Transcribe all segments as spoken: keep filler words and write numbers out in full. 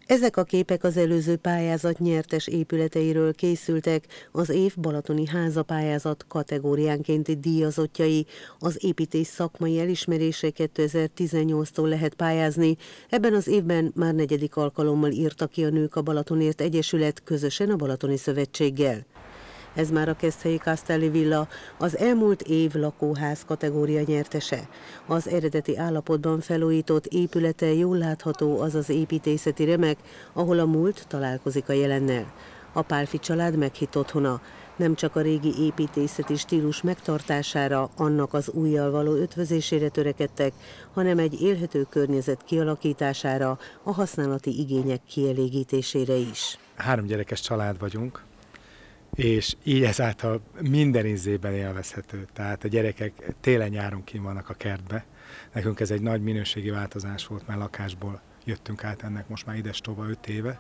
Ezek a képek az előző pályázat nyertes épületeiről készültek, az év balatoni háza pályázat kategóriánkénti díjazottjai. Az építész szakmai elismerésre kétezer-tizennyolctól lehet pályázni. Ebben az évben már negyedik alkalommal írta ki a Nők a Balatonért Egyesület közösen a Balatoni Szövetséggel. Ez már a Keszthelyi Castelli villa, az elmúlt év lakóház kategória nyertese. Az eredeti állapotban felújított épülete jól látható az az építészeti remek, ahol a múlt találkozik a jelennel. A Pálffy család meghitt otthona. Nem csak a régi építészeti stílus megtartására, annak az újjal való ötvözésére törekedtek, hanem egy élhető környezet kialakítására, a használati igények kielégítésére is. Három gyerekes család vagyunk, és így ezáltal minden ízében élvezhető. Tehát a gyerekek télen-nyáron kint vannak a kertbe. Nekünk ez egy nagy minőségi változás volt, mert lakásból jöttünk át ennek most már idestova öt éve.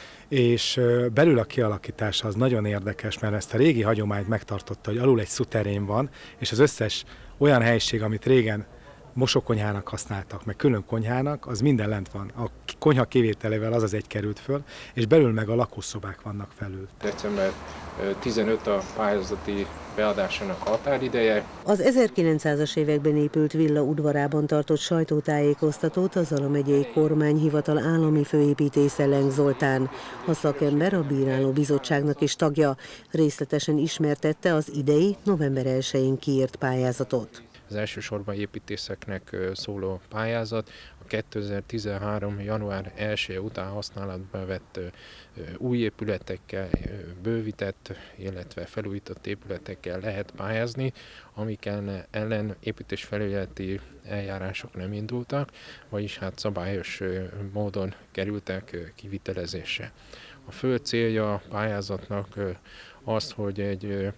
És belül a kialakítása az nagyon érdekes, mert ezt a régi hagyományt megtartotta, hogy alul egy szuterén van, és az összes olyan helység, amit régen mosókonyhának használtak, meg külön konyhának, az minden lent van. A konyha kivételével az az egy került föl, és belül meg a lakószobák vannak felül. december tizenötödike a pályázati beadásának határideje. Az ezerkilencszázas években épült villa udvarában tartott sajtótájékoztatót a Zala megyei kormányhivatal állami főépítésze Lenk Zoltán. A szakember a bíráló bizottságnak is tagja. Részletesen ismertette az idei november elsején kiírt pályázatot. Az elsősorban építészeknek szóló pályázat a kétezer-tizenhárom. január elseje után használatba vett új épületekkel, bővített, illetve felújított épületekkel lehet pályázni, amik ellen építésfelügyeleti eljárások nem indultak, vagyis hát szabályos módon kerültek kivitelezésre. A fő célja a pályázatnak az, hogy egy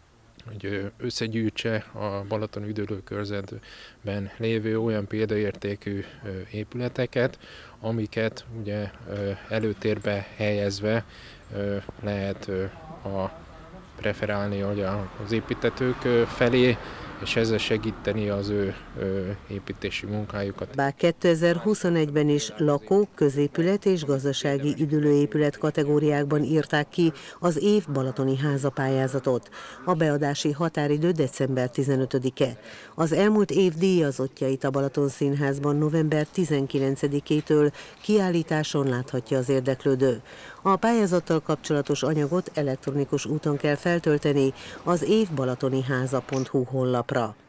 hogy összegyűjtse a Balaton üdülőkörzetben lévő olyan példaértékű épületeket, amiket ugye előtérbe helyezve lehet a preferálni az építetők felé, és ezzel segíteni az ő építési munkájukat. Bár kétezer-huszonegyben is lakó, középület és gazdasági üdülőépület kategóriákban írták ki az év balatoni háza pályázatot. A beadási határidő december tizenötödike. Az elmúlt év díjazottjait a Balaton Színházban november tizenkilencedikétől kiállításon láthatja az érdeklődő. A pályázattal kapcsolatos anyagot elektronikus úton kell feltölteni az évbalatoniháza pont hu honlapra.